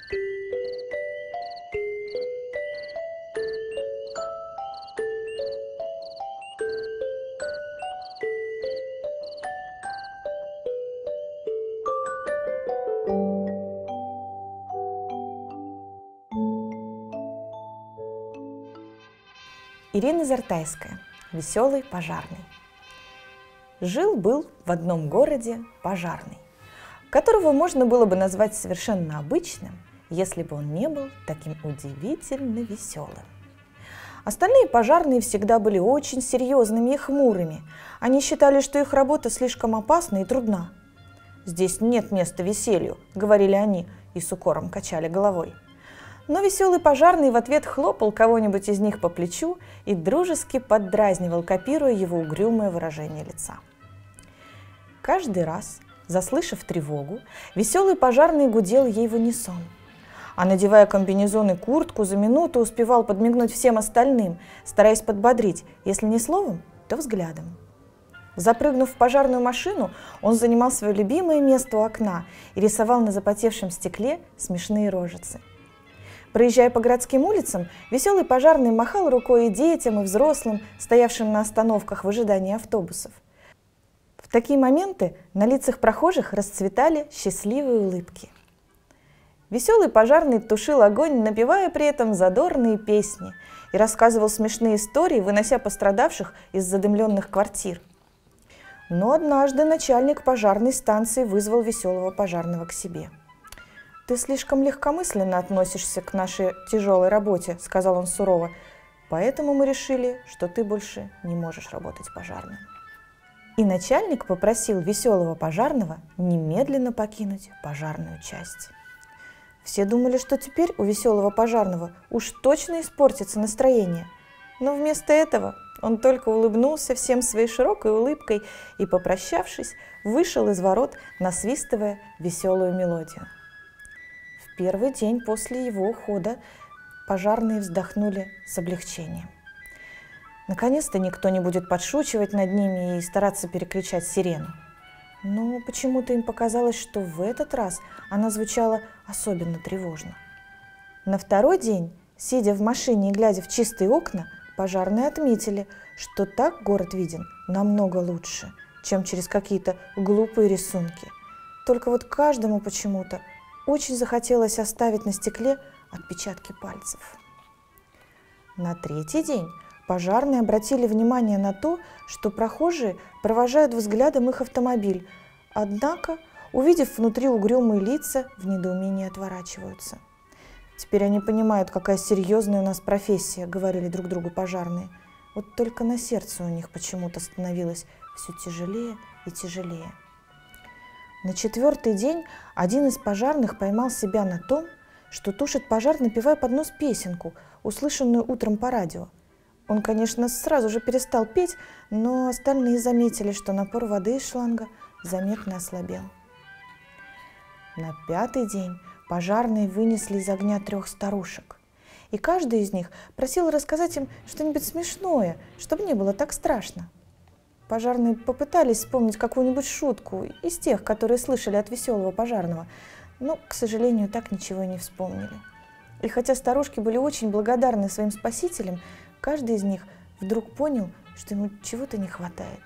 Ирина Зартайская. Веселый пожарный. Жил-был в одном городе пожарный, которого можно было бы назвать совершенно обычным, если бы он не был таким удивительно веселым. Остальные пожарные всегда были очень серьезными и хмурыми. Они считали, что их работа слишком опасна и трудна. «Здесь нет места веселью», — говорили они и с укором качали головой. Но веселый пожарный в ответ хлопал кого-нибудь из них по плечу и дружески поддразнивал, копируя его угрюмое выражение лица. Каждый раз, заслышав тревогу, веселый пожарный гудел ей в унисон, а, надевая комбинезон и куртку, за минуту успевал подмигнуть всем остальным, стараясь подбодрить, если не словом, то взглядом. Запрыгнув в пожарную машину, он занимал свое любимое место у окна и рисовал на запотевшем стекле смешные рожицы. Проезжая по городским улицам, веселый пожарный махал рукой и детям, и взрослым, стоявшим на остановках в ожидании автобусов. В такие моменты на лицах прохожих расцветали счастливые улыбки. Веселый пожарный тушил огонь, напевая при этом задорные песни, и рассказывал смешные истории, вынося пострадавших из задымленных квартир. Но однажды начальник пожарной станции вызвал веселого пожарного к себе. «Ты слишком легкомысленно относишься к нашей тяжелой работе», — сказал он сурово. «Поэтому мы решили, что ты больше не можешь работать пожарным». И начальник попросил веселого пожарного немедленно покинуть пожарную часть. Все думали, что теперь у веселого пожарного уж точно испортится настроение. Но вместо этого он только улыбнулся всем своей широкой улыбкой и, попрощавшись, вышел из ворот, насвистывая веселую мелодию. В первый день после его ухода пожарные вздохнули с облегчением. Наконец-то никто не будет подшучивать над ними и стараться перекричать сирену. Но почему-то им показалось, что в этот раз она звучала особенно тревожно. На второй день, сидя в машине и глядя в чистые окна, пожарные отметили, что так город виден намного лучше, чем через какие-то глупые рисунки. Только вот каждому почему-то очень захотелось оставить на стекле отпечатки пальцев. На третий день пожарные обратили внимание на то, что прохожие провожают взглядом их автомобиль, однако, увидев внутри угрюмые лица, в недоумении отворачиваются. «Теперь они понимают, какая серьезная у нас профессия», — говорили друг другу пожарные. Вот только на сердце у них почему-то становилось все тяжелее и тяжелее. На четвертый день один из пожарных поймал себя на том, что тушит пожар, напевая под нос песенку, услышанную утром по радио. Он, конечно, сразу же перестал петь, но остальные заметили, что напор воды из шланга заметно ослабел. На пятый день пожарные вынесли из огня 3 старушек, и каждый из них просил рассказать им что-нибудь смешное, чтобы не было так страшно. Пожарные попытались вспомнить какую-нибудь шутку из тех, которые слышали от веселого пожарного, но, к сожалению, так ничего и не вспомнили. И хотя старушки были очень благодарны своим спасителям, каждый из них вдруг понял, что ему чего-то не хватает.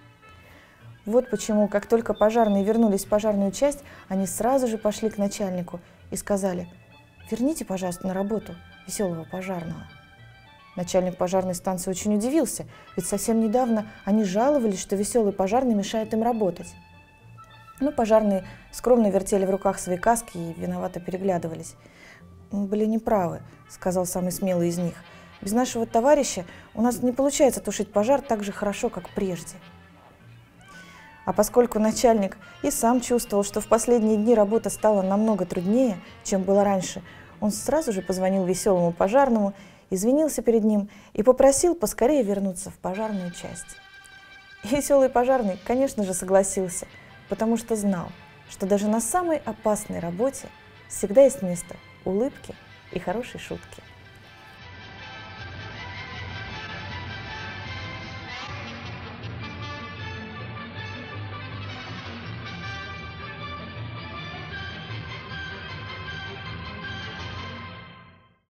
Вот почему, как только пожарные вернулись в пожарную часть, они сразу же пошли к начальнику и сказали: «Верните, пожалуйста, на работу веселого пожарного». Начальник пожарной станции очень удивился, ведь совсем недавно они жаловались, что веселый пожарный мешает им работать. Но пожарные скромно вертели в руках свои каски и виновато переглядывались. «Мы были неправы», — сказал самый смелый из них. «Без нашего товарища у нас не получается тушить пожар так же хорошо, как прежде». А поскольку начальник и сам чувствовал, что в последние дни работа стала намного труднее, чем было раньше, он сразу же позвонил веселому пожарному, извинился перед ним и попросил поскорее вернуться в пожарную часть. И веселый пожарный, конечно же, согласился, потому что знал, что даже на самой опасной работе всегда есть место улыбки и хорошей шутки.